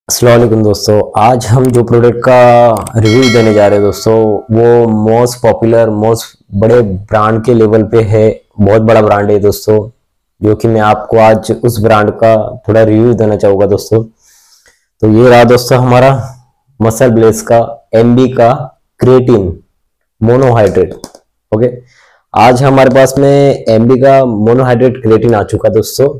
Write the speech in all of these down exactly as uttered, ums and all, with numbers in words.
अस्सलाम वालेकुम दोस्तों। आज हम जो प्रोडक्ट का रिव्यू देने जा रहे हैं दोस्तों, वो मोस्ट पॉपुलर मोस्ट बड़े ब्रांड के लेवल पे है। बहुत बड़ा ब्रांड है दोस्तों, जो कि मैं आपको आज उस ब्रांड का थोड़ा रिव्यू देना चाहूँगा दोस्तों। तो ये रहा दोस्तों हमारा मसल ब्लेज का एमबी का क्रिएटिन मोनोहाइड्रेट। ओके, आज हमारे पास में एमबी का मोनोहाइड्रेट क्रिएटिन आ चुका दोस्तों,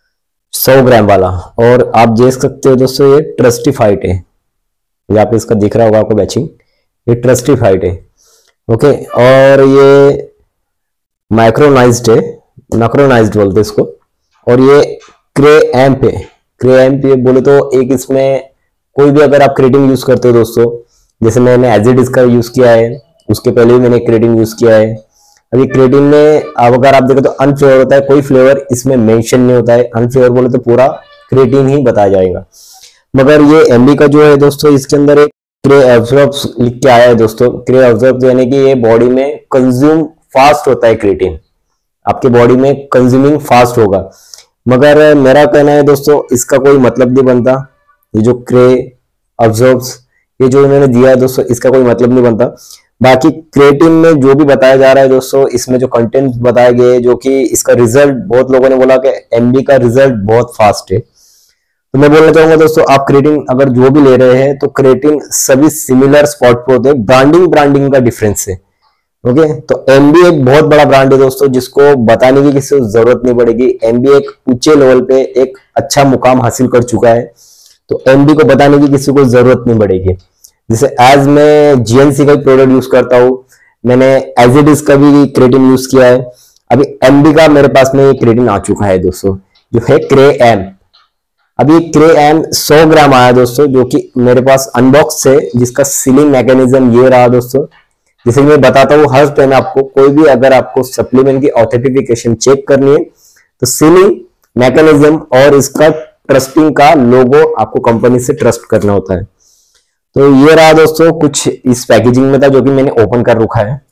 सौ ग्राम वाला। और आप देख सकते हो दोस्तों, ये ट्रस्टिफाइड है। यहाँ पे इसका दिख रहा होगा आपको बैचिंग, ये ट्रस्टिफाइड है। ओके, और ये माइक्रोनाइज्ड है, नक्रोनाइज्ड बोलते हैं इसको। और ये क्रे एम्प है। क्रे एम्प ये बोले तो एक इसमें कोई भी अगर आप क्रिएटिन यूज करते हो दोस्तों, जैसे मैंने एज इट इज का यूज किया है, उसके पहले भी मैंने क्रिएटिन यूज किया है। अभी क्रिएटिन में अब अगर आप देखें तो अनफ्लेवर होता है, कोई फ्लेवर इसमें मेंशन नहीं होता है। अनफ्लेवर बोले तो पूरा क्रिएटिन ही बताया जाएगा। मगर ये एमबी का जो है दोस्तों, इसके अंदर एक क्रे एब्जॉर्ब लिख के आया है दोस्तों। क्रे एब्जॉर्ब यानी कि ये बॉडी में कंज्यूम फास्ट होता है, क्रिएटिन आपके बॉडी में कंज्यूमिंग फास्ट होगा। मगर मेरा कहना है दोस्तों, इसका कोई मतलब नहीं बनता। ये जो क्रे एब्जॉर्ब्स ये जो इन्होंने दिया है दोस्तों, इसका कोई मतलब नहीं बनता। बाकी क्रिएटिन में जो भी बताया जा रहा है दोस्तों, इसमें जो कंटेंट बताए गए, जो कि इसका रिजल्ट बहुत लोगों ने बोला कि एमबी का रिजल्ट बहुत फास्ट है। तो मैं बोलना चाहूंगा दोस्तों, आप क्रिएटिन अगर जो भी ले रहे हैं तो क्रिएटिन सभी सिमिलर स्पॉट पे होते हैं। ब्रांडिंग ब्रांडिंग का डिफरेंस है। ओके, तो एमबी एक बहुत बड़ा ब्रांड है दोस्तों, जिसको बताने की किसी को जरूरत नहीं पड़ेगी। एमबी एक ऊंचे लेवल पे एक अच्छा मुकाम हासिल कर चुका है, तो एमबी को बताने की किसी को जरूरत नहीं पड़ेगी। जैसे एज मैं जीएनसी का प्रोडक्ट यूज करता हूँ, मैंने एज इट इज का भी क्रिएटिन यूज किया है। अभी एमबी का मेरे पास में क्रिएटिन आ चुका है दोस्तों, जो है क्रे एम। अभी क्रे एम सौ ग्राम आया दोस्तों, जो कि मेरे पास अनबॉक्स है, जिसका सीलिंग मैकेनिज्म ये रहा दोस्तों। जैसे मैं बताता हूँ हर टाइम आपको, कोई भी अगर आपको सप्लीमेंट की ऑथेंटिफिकेशन चेक करनी है तो सीलिंग मैकेनिज्म और इसका ट्रस्टिंग का लोगो आपको कंपनी से ट्रस्ट करना होता है। तो ये रहा दोस्तों, कुछ इस पैकेजिंग में था जो कि मैंने ओपन कर रखा है।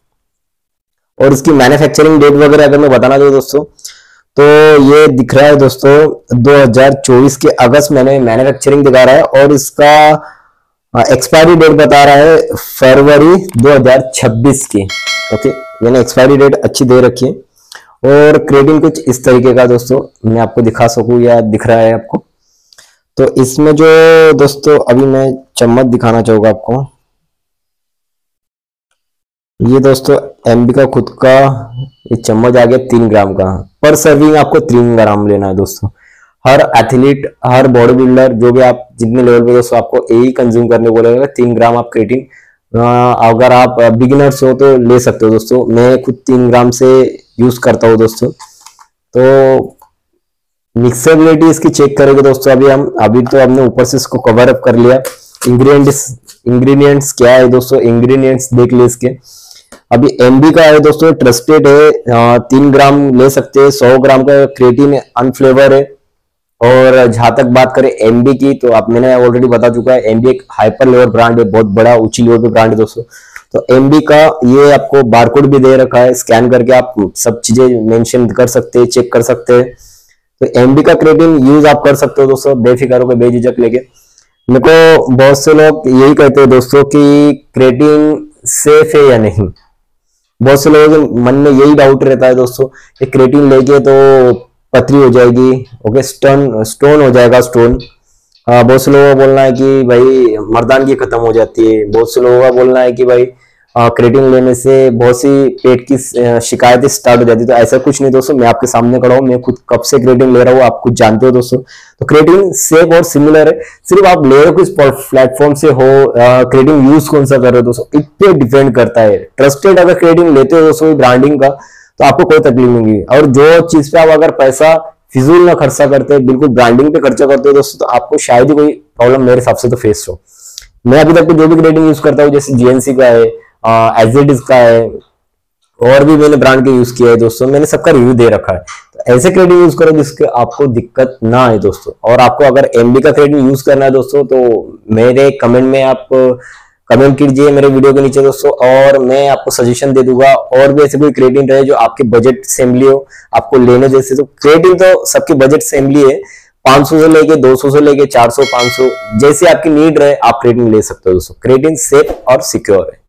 और इसकी मैन्युफैक्चरिंग डेट वगैरह अगर मैं बताना चाहूँ दोस्तों, तो ये दिख रहा है दोस्तों दो हज़ार चौबीस के अगस्त मैंने मैन्युफैक्चरिंग दिखा रहा है, और इसका एक्सपायरी डेट बता रहा है फरवरी दो हज़ार छब्बीस की। ओके, मैंने एक्सपायरी डेट अच्छी दे रखी है। और क्रिएटिन कुछ इस तरीके का दोस्तों, मैं आपको दिखा सकूं या दिख रहा है आपको। तो इसमें जो दोस्तों अभी मैं चम्मच दिखाना चाहूंगा आपको, ये दोस्तों एमबी का खुद का ये चम्मच आ गया तीन ग्राम का। पर सर्विंग आपको तीन ग्राम लेना है दोस्तों। हर एथलीट, हर बॉडी बिल्डर, जो भी आप जितने लेवल पे दोस्तों, आपको यही कंज्यूम करने बोलेगा, तीन ग्राम आप क्रिएटिन। अगर आप बिगिनर्स हो तो ले सकते हो दोस्तों। मैं खुद तीन ग्राम से यूज करता हूँ दोस्तों। तो मिक्सेबिलिटी इसकी चेक करेंगे दोस्तों। अभी हम अभी तो हमने ऊपर से इसको कवर अप कर लिया। इंग्रेडिएंट्स इंग्रेडिएंट्स क्या है दोस्तों, इंग्रेडिएंट्स देख ले इसके। अभी एमबी का है दोस्तों, ट्रस्टेड है, तीन ग्राम ले सकते हैं। सौ ग्राम का क्रिएटिन अनफ्लेवर है। और जहां तक बात करें एमबी की, तो आप मैंने ऑलरेडी बता चुका है, एमबी एक हाइपर लेवल ब्रांड है, बहुत बड़ा ऊंची लेवल पे ब्रांड है दोस्तों। तो एमबी का ये आपको बारकोड भी दे रखा है, स्कैन करके आप सब चीजें मेंशन कर सकते हैं, चेक कर सकते हैं। तो एमबी का क्रिएटिन यूज आप कर सकते हो दोस्तों, बेफिक्र होकर बेझिझक लेके। मेरे को बहुत से लोग यही कहते हैं दोस्तों कि क्रिएटिन सेफ है या नहीं। बहुत से लोगों के मन में यही डाउट रहता है दोस्तों कि क्रिएटिन लेके तो पथरी हो जाएगी, ओके, स्टोन स्टोन हो जाएगा स्टोन। बहुत से लोगों का बोलना है कि भाई मर्दानगी खत्म हो जाती है। बहुत से लोगों का बोलना है कि भाई क्रिएटिन लेने से बहुत सी पेट की शिकायतें स्टार्ट हो जाती है। तो ऐसा कुछ नहीं दोस्तों, मैं आपके सामने खड़ा हूं, मैं खुद कब से क्रिएटिन ले रहा हूँ, आप कुछ जानते हो दोस्तों। तो क्रिएटिन सेफ और सिमिलर है, सिर्फ आप ले रहे हो किस प्लेटफॉर्म से हो, क्रिएटिन यूज कौन सा कर रहे हो दोस्तों, इस पे डिपेंड करता है। ट्रस्टेड अगर क्रिएटिन लेते हो दोस्तों ब्रांडिंग का, तो आपको कोई तकलीफ नहीं होगी। और जो चीज पे आप अगर पैसा फिजूल ना खर्चा करते, बिल्कुल ब्रांडिंग पे खर्चा करते हो दोस्तों, तो आपको शायद ही कोई प्रॉब्लम मेरे हिसाब से तो फेस हो। मैं अभी तक जो भी क्रिएटिन यूज करता हूँ, जैसे जीएनसी का है, एज का है, और भी मैंने ब्रांड के यूज किया है दोस्तों, मैंने सबका रिव्यू दे रखा है। तो ऐसे क्रिएटिन यूज करो जिसके आपको दिक्कत ना आए दोस्तों। और आपको अगर एमबी का क्रिएटिन यूज करना है दोस्तों, तो मेरे कमेंट में आप कमेंट कीजिए मेरे वीडियो के नीचे दोस्तों, और मैं आपको सजेशन दे दूंगा। और भी ऐसे कोई क्रिएटिन रहे जो आपके बजट फ्रेंडली हो, आपको लेने जैसे। तो क्रिएटिन तो सबके बजट फ्रेंडली है, पाँच सौ से लेके दो सौ से लेके चार सौ पाँच सौ जैसे आपकी नीड रहे आप क्रिएटिन ले सकते हो दोस्तों। क्रिएटिन सेफ और सिक्योर है।